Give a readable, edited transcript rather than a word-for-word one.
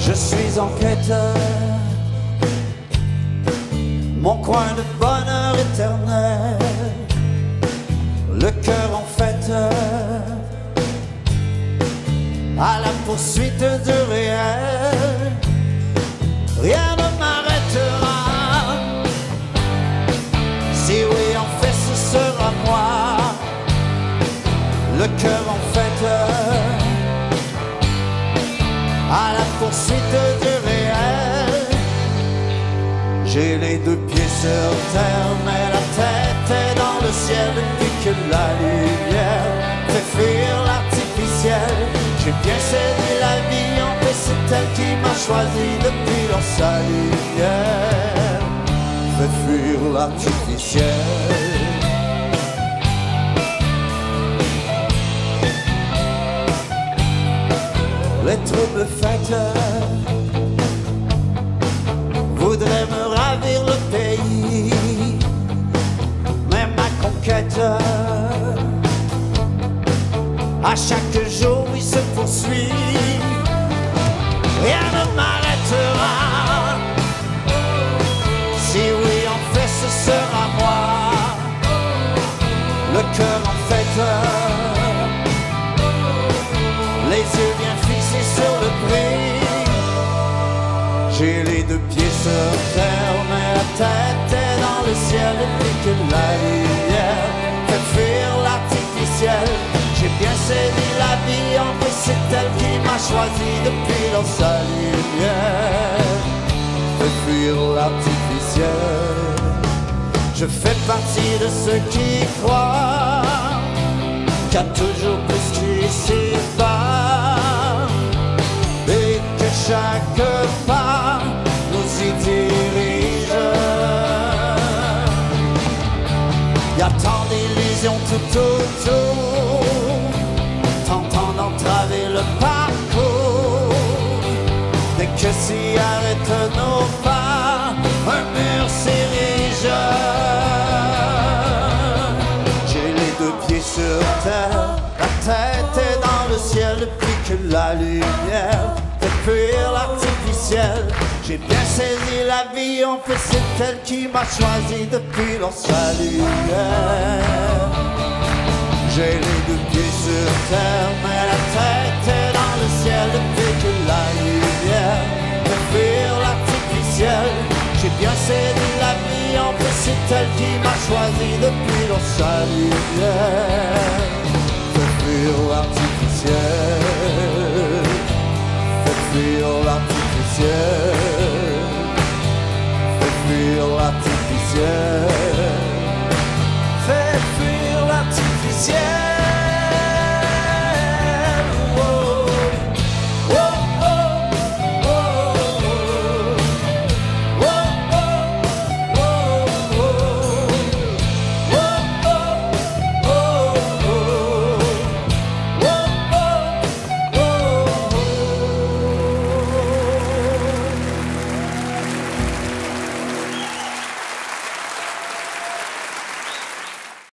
Je suis en quête, mon coin de bonheur éternel, le cœur en fête, à la poursuite du réel. Rien ne m'arrêtera, si oui en fait ce sera moi, le cœur en fête, à la poursuite du réel. J'ai les deux pieds sur terre, mais la tête est dans le ciel. Depuis que la lumière fait fuir l'artificiel, j'ai bien saisi la vie en paix, c'est elle qui m'a choisi. Depuis dans sa lumière fait fuir l'artificiel. Les troubles fêtes voudraient me ravir le pays, mais ma conquête à chaque jour il se poursuit. Rien ne m'arrêtera, si oui en fait ce sera moi, le cœur en fête, les yeux bien fixés sur le prix. J'ai les deux pieds sur terre, mais la tête est dans le ciel. Depuis que la lumière fait fuir l'artificiel, j'ai bien saisi la vie en paix, c'est elle qui m'a choisi. Depuis dans sa lumière fait fuir l'artificiel. Je fais partie de ceux qui croient qu'il y a toujours plus qu'ici-bas, et que chaque pas nous y dirige. Il y a tant d'illusions tout autour, tentant d'entraver le parcours. Dès que s'y arrêtent nos pas, un mur s'érige. J'ai les deux pieds sur terre, la tête est dans le ciel. Depuis que la lumière fait fuir l'artificiel, j'ai bien saisi la vie en fait, c'est elle qui m'a choisi. Depuis dans sa lumière, j'ai les deux pieds sur terre, mais la tête est dans le ciel. Depuis que la lumière fait fuir l'artificiel, j'ai bien saisi la vie en fait, c'est elle qui m'a choisi. Depuis dans sa lumière fait fuir l'artificiel.